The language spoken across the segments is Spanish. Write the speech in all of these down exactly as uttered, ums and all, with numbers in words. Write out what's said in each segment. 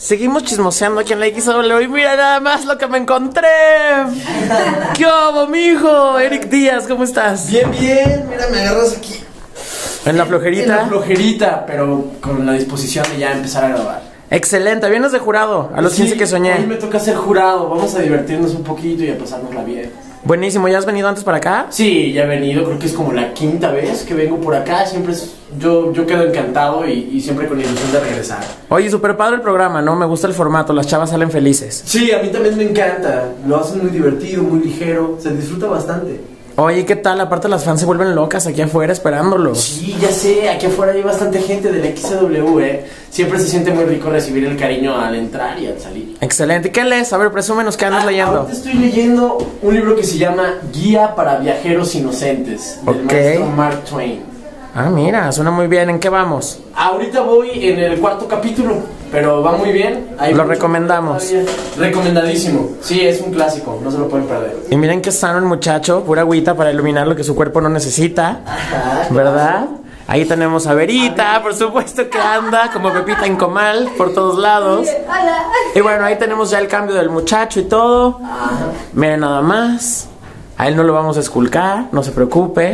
Seguimos chismoseando aquí en la X W y mira nada más lo que me encontré. ¿Qué hubo, mijo? Eric Díaz, ¿cómo estás? Bien, bien, mira, me agarras aquí. ¿En la flojerita? En la flojerita, pero con la disposición de ya empezar a grabar. Excelente, vienes de jurado, a los sí, quince que soñé. Hoy me toca ser jurado, vamos a divertirnos un poquito y a pasárnosla bien. Buenísimo, ¿ya has venido antes para acá? Sí, ya he venido, creo que es como la quinta vez que vengo por acá. Siempre es, yo, yo quedo encantado y, y siempre con ilusión de regresar. Oye, súper padre el programa, ¿no? Me gusta el formato, las chavas salen felices. Sí, a mí también me encanta, lo hacen muy divertido, muy ligero, se disfruta bastante. Oye, ¿qué tal? Aparte las fans se vuelven locas aquí afuera esperándolos. Sí, ya sé, aquí afuera hay bastante gente del X W, ¿eh? Siempre se siente muy rico recibir el cariño al entrar y al salir. Excelente, ¿y qué lees? A ver, presúmenos, ¿qué andas ah, leyendo? Ahorita estoy leyendo un libro que se llama Guía para Viajeros Inocentes, del Ok. maestro Mark Twain. Ah, mira, suena muy bien, ¿en qué vamos? Ahorita voy en el cuarto capítulo, pero va muy bien. Hay Lo mucho recomendamos. todavía. Recomendadísimo, sí, es un clásico, no se lo pueden perder. Y miren qué sano el muchacho, pura agüita para iluminar lo que su cuerpo no necesita. Ajá, ¿Verdad? Ahí tenemos a Verita, por supuesto que anda como Pepita en comal por todos lados. Y bueno, ahí tenemos ya el cambio del muchacho y todo. Ajá. Miren nada más. A él no lo vamos a esculcar, no se preocupe.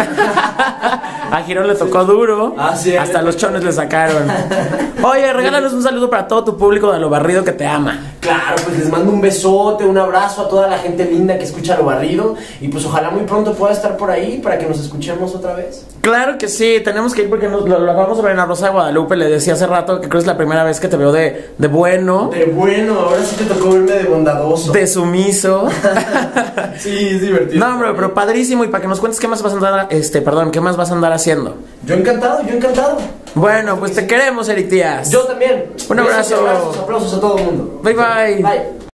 A Girón le tocó duro. Ah, sí, Hasta los chones le sacaron. Oye, regálanos un saludo para todo tu público de Lo Barrido que te ama. Claro, pues les mando un besote, un abrazo a toda la gente linda que escucha Lo Barrido. Y pues ojalá muy pronto pueda estar por ahí para que nos escuchemos otra vez. Claro que sí, tenemos que ir porque nos, lo, lo acabamos de ver en la Rosa de Guadalupe. Le decía hace rato que creo que es la primera vez que te veo de, de bueno, De bueno, ahora sí te tocó verme de bondadoso. de sumiso. Sí, es divertido. No, hombre, pero padrísimo. Y para que nos cuentes qué más vas a andar, este, perdón, qué más vas a andar haciendo. Yo encantado, yo encantado. Bueno, pues te queremos, Eric Díaz. Yo también. Un abrazo. Besos y abrazos, aplausos a todo el mundo. Bye, bye. Bye.